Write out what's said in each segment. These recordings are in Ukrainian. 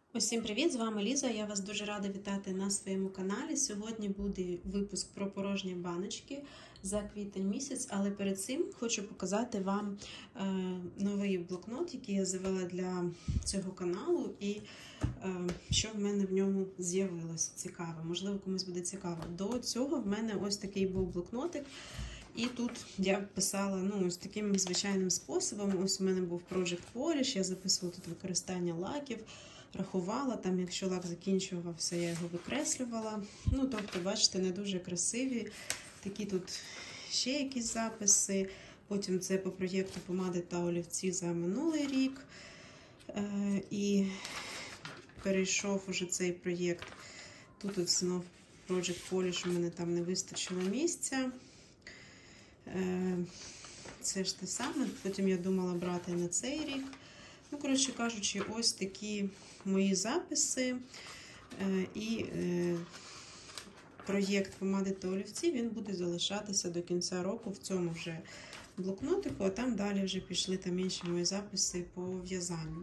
Усім привіт! З вами Ліза. Я вас дуже рада вітати на своєму каналі. Сьогодні буде випуск про порожні баночки за квітень місяць, але перед цим хочу показати вам новий блокнот, який я завела для цього каналу, і що в мене в ньому з'явилося цікаве. Можливо, комусь буде цікаво. До цього в мене ось такий був блокнотик. І тут я писала ось таким звичайним способом. Ось у мене був Project Polish, я записувала тут використання лаків, рахувала, там, якщо лак закінчувався, я його викреслювала. Тобто, бачите, не дуже красиві. Такі тут ще якісь записи. Потім це по проєкту помади та олівці за минулий рік. І перейшов уже цей проєкт. Тут от знов Project Polish, у мене там не вистачило місця. Це ж те саме. Потім я думала брати на цей рік. Коротше кажучи, ось такі мої записи. І проєкт помади та олівці, він буде залишатися до кінця року в цьому вже блокнотику, а там далі вже пішли там інші мої записи по в'язанню.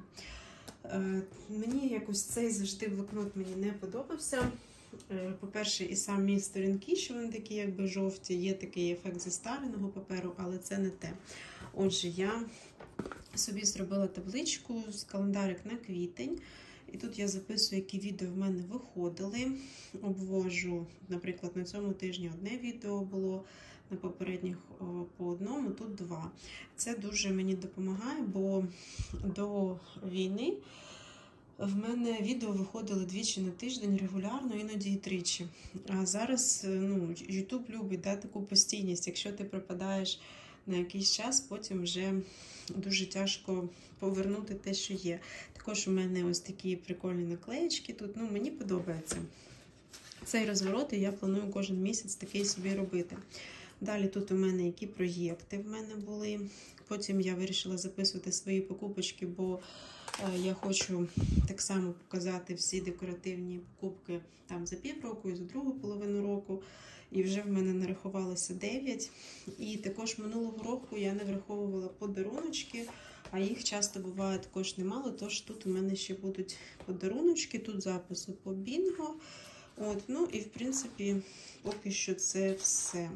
Мені якось цей завжди блокнот мені не подобався. По-перше, і самі сторінки, що вони такі якби жовті, є такий ефект застареного паперу, але це не те. Отже, я собі зробила табличку з календарик на квітень. І тут я записую, які відео в мене виходили. Обвожу, наприклад, на цьому тижні одне відео було, на попередніх по одному, тут два. Це дуже мені допомагає, бо до війни в мене відео виходили двічі на тиждень регулярно, іноді і тричі. А зараз YouTube любить таку постійність. Якщо ти пропадаєш на якийсь час, потім вже дуже тяжко повернути те, що є. Також у мене ось такі прикольні наклеєчки тут. Мені подобається цей розворот, і я планую кожен місяць такий собі робити. Далі тут у мене які проєкти в мене були. Потім я вирішила записувати свої покупочки, бо я хочу так само показати всі декоративні покупки там за півроку і за другу половину року. І вже в мене нарахувалося 9. І також минулого року я не враховувала подаруночки, а їх часто буває також немало, тож тут у мене ще будуть подаруночки, тут записи по бінго. І в принципі поки що це все.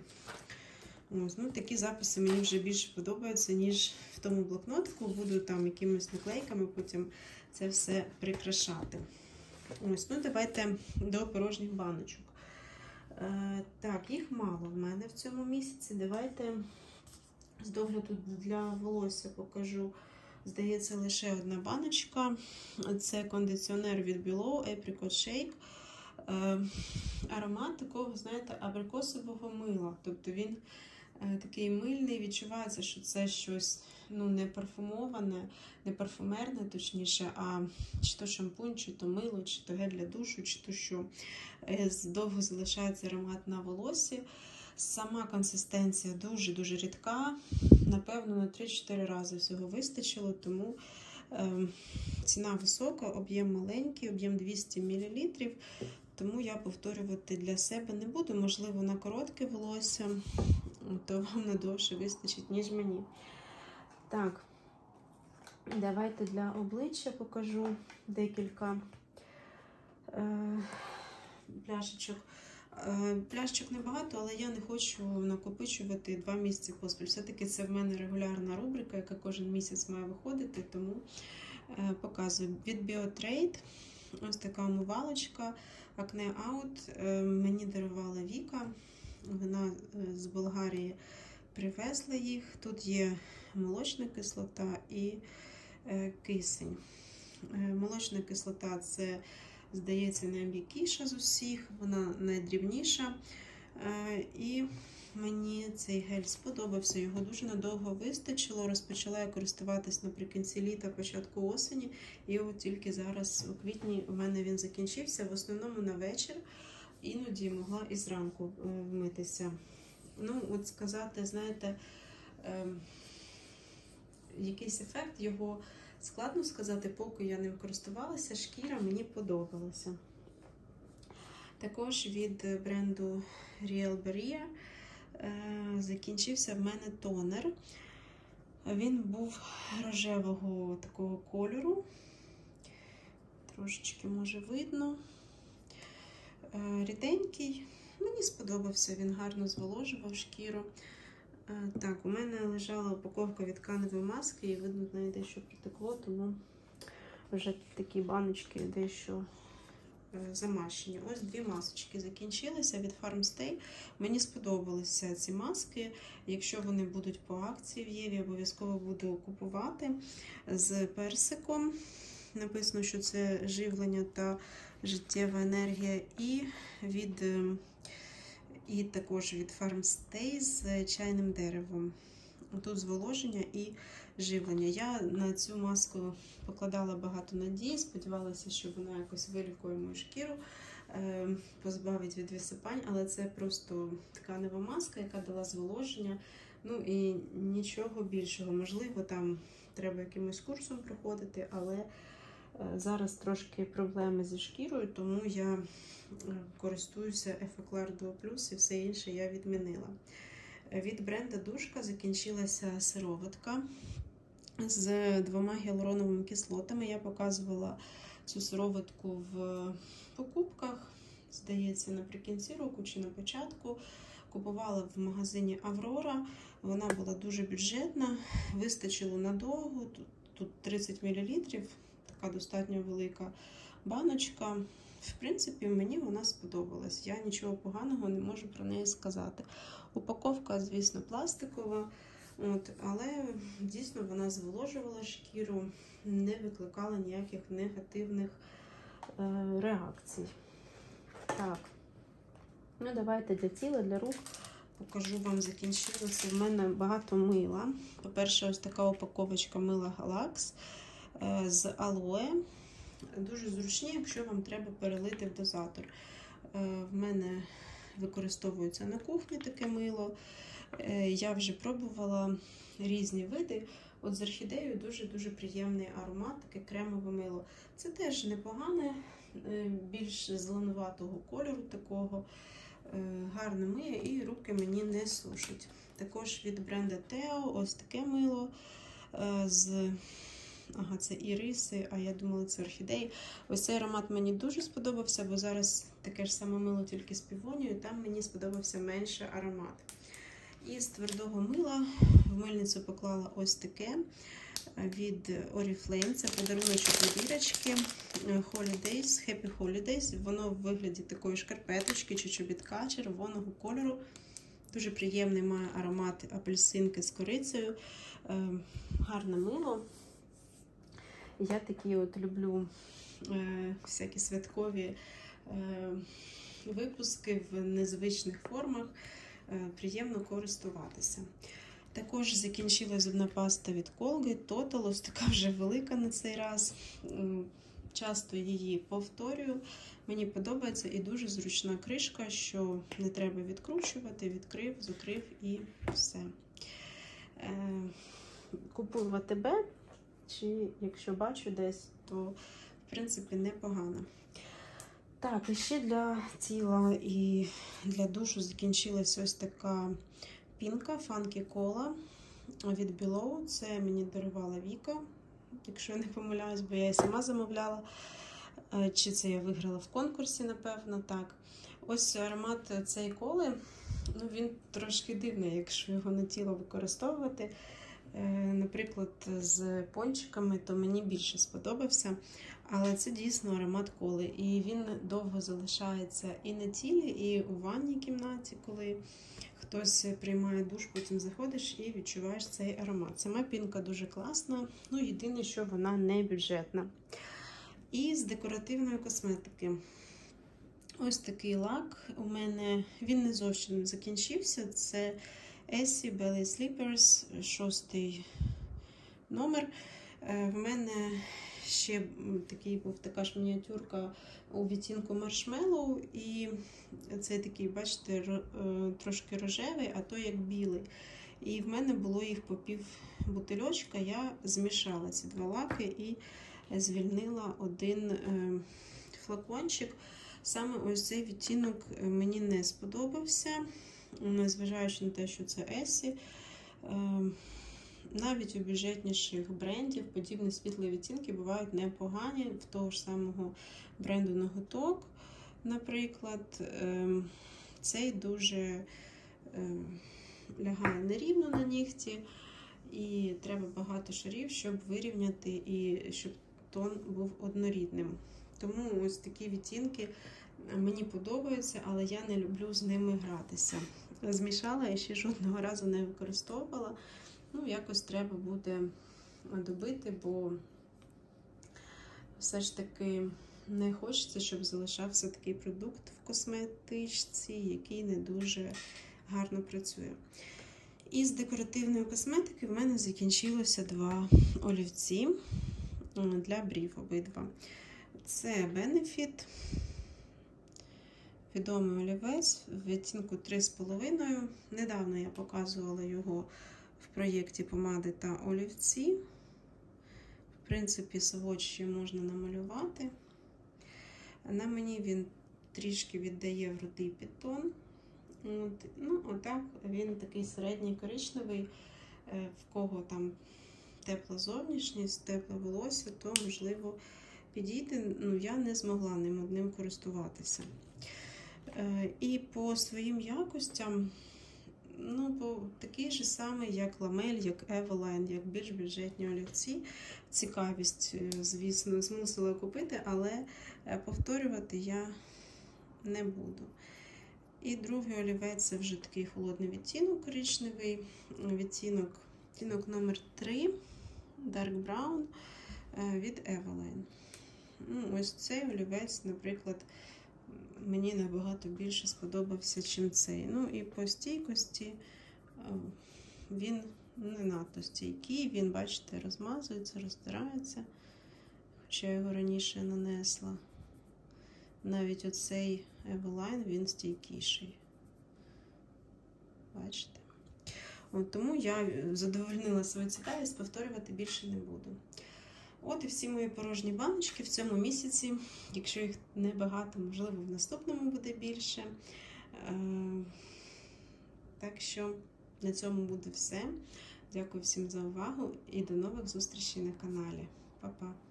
Такі записи мені вже більше подобаються, ніж в тому блокнотику. Буду там якимись наклейками потім це все прикрашати. Давайте до порожніх баночок. Так, їх мало в мене в цьому місяці. Давайте з догляду для волосся покажу. Здається, лише одна баночка. Це кондиціонер від Below Apricot Shake. Аромат такого, знаєте, абрикосового мила. Тобто він такий мильний, відчувається, що це щось не парфумоване, не парфумерне, точніше, а чи то шампунь, чи то мило, чи то гель для душу, чи то що. Довго залишається аромат на волосі. Сама консистенція дуже-дуже рідка. Напевно, на 3-4 рази всього вистачило, тому ціна висока, об'єм маленький, об'єм 200 мл. Тому я повторювати для себе не буду. Можливо, на коротке волосся, то вам надовше вистачить, ніж мені. Так, давайте для обличчя покажу декілька пляшечок. Пляшечок небагато, але я не хочу накопичувати 2 місяці поспіль. Все-таки це в мене регулярна рубрика, яка кожен місяць має виходити, тому показую. Від Biotrade ось така умивалочка Acne Out. Мені дарувала Віка, вона з Болгарії привезла їх. Тут є молочна кислота і кисень. Молочна кислота – це, здається, найм'якіша з усіх, вона найдрібніша. І мені цей гель сподобався, його дуже надовго вистачило. Розпочала я користуватись наприкінці літа, початку осені. І от тільки зараз, у квітні, у мене він закінчився. В основному на вечір, іноді могла і зранку вмитися. От сказати, знаєте, якийсь ефект його складно сказати, поки я ним користувалася. Шкіра мені подобалася. Також від бренду Real Barrier закінчився в мене тонер. Він був рожевого такого кольору. трошечки, може, видно. Ріденький. Мені сподобався, він гарно зволожував шкіру. Так, у мене лежала упаковка від тканевої маски, і видно, в неї дещо протекло, тому вже такі баночки дещо замащені. Ось 2 масочки закінчилися від Farmstay. Мені сподобалися ці маски. Якщо вони будуть по акції в Єві, обов'язково буду купувати. З персиком. Написано, що це живлення та життєва енергія. І також від Farmstay з чайним деревом. Тут зволоження і живлення. Я на цю маску покладала багато надій, сподівалася, що вона якось вилікує мою шкіру, позбавить від висипань, але це просто тканева маска, яка дала зволоження. Ну і нічого більшого. Можливо, там треба якимось курсом проходити, але зараз трошки проблеми зі шкірою, тому я користуюся Effaclar Duo Plus і все інше я відмінила. Від бренду Душка закінчилася сироватка з 2 гіалуроновими кислотами. Я показувала цю сироватку в покупках, здається, наприкінці року чи на початку. Купувала в магазині Аврора. Вона була дуже бюджетна, вистачило надовго. Тут 30 мл, така достатньо велика баночка. В принципі, мені вона сподобалась. Я нічого поганого не можу про неї сказати. Упаковка, звісно, пластикова, але дійсно вона зволожувала шкіру, не викликала ніяких негативних реакцій. Так, ну давайте для тіла, для рук покажу вам, закінчилося. В мене багато мила. По-перше, ось така упаковочка мила Галакс з алоє. Дуже зручні, якщо вам треба перелити в дозатор. В мене використовується на кухні таке мило. Я вже пробувала різні види. От з орхідеєю дуже-дуже приємний аромат, таке кремове мило. Це теж непогане, більш зеленуватого кольору такого. Гарне миє і руки мені не сушить. Також від бренду Тео ось таке мило з... Ага, це іриси, а я думала, це орхідеї. Ось цей аромат мені дуже сподобався, бо зараз таке ж саме мило, тільки з півонією, там мені сподобався менше аромат. І з твердого мила в мильницю поклала ось таке від Oriflame. Це подаруночок від Ірочки. Holidays, Happy Holidays. Воно в вигляді такої шкарпеточки чи чобітка червоного кольору. Дуже приємний має аромат апельсинки з корицею. Гарне мило. Я такі от люблю всякі святкові випуски в незвичних формах. Приємно користуватися. Також закінчилась зубна паста від Colgate Total, ось така вже велика на цей раз. Часто її повторюю. Мені подобається і дуже зручна кришка, що не треба відкручувати, відкрив, закрив і все. Купую в АТБ, чи якщо бачу десь, то в принципі непогано. Так, і ще для тіла і для душу закінчилась ось така пінка Funky Cola від Below. Це мені дарувала Віка, якщо я не помиляюсь, бо я її сама замовляла. Чи це я виграла в конкурсі, напевно, так. Ось аромат цієї коли, ну він трошки дивний, якщо його на тіло використовувати. Наприклад, з пончиками, то мені більше сподобався. Але це дійсно аромат коли. І він довго залишається і на тілі, і у ванній кімнаті, коли хтось приймає душ, потім заходиш і відчуваєш цей аромат. Сама пінка дуже класна, ну єдине, що вона не бюджетна. І з декоративної косметики. Ось такий лак у мене, він не зовсім закінчився, це Essie Belly Slippers, 6 номер. В мене ще така ж мініатюрка у відтінку маршмеллоу, і це такий, бачите, трошки рожевий, а то як білий. І в мене було їх по пів бутильочка, я змішала ці 2 лаки і звільнила один флакончик. Саме ось цей відтінок мені не сподобався, незважаючи на те, що це Essie. навіть у бюджетніших брендів подібні світлі відтінки бувають непогані, в того ж самого бренду Ноготок, наприклад. Цей дуже лягає нерівно на нігті, і треба багато шарів, щоб вирівняти і щоб тон був однорідним. Тому ось такі відтінки мені подобаються, але я не люблю з ними гратися. Змішала і ще жодного разу не використовувала. Ну, якось треба буде добити, бо все ж таки не хочеться, щоб залишався такий продукт в косметичці, який не дуже гарно працює. Із декоративної косметики в мене закінчилося 2 олівці для брів обидва. Це Benefit, відомий олівець в відтінку 3,5. Недавно я показувала його в проєкті помади та олівці. В принципі, сводчі можна намалювати. На мені він трішки віддає в рудий підтон. Отак він такий середній коричневий, в кого там тепла зовнішність, тепле волосся, то, можливо, підійде. Я не змогла ним одним користуватися. І по своїм якостям, такий же самий, як Ламель, як Eveline, як більш бюджетні олівці. Цікавість, звісно, змусила купити, але повторювати я не буду. І другий олівець – це вже такий холодний відтінок, коричневий, відтінок номер 3, Dark Brown від Eveline. Ось цей олівець, наприклад, мені набагато більше сподобався, чим цей. І по стійкості він не надто стійкий, він, бачите, розмазується, розтирається, хоча я його раніше нанесла. Навіть оцей Eveline, він стійкіший. Бачите? Тому я задовольнила свою цікавість, повторювати більше не буду. От і всі мої порожні баночки в цьому місяці. Якщо їх небагато, можливо, в наступному буде більше. Так що на цьому буде все. Дякую всім за увагу і до нових зустрічей на каналі. Па-па!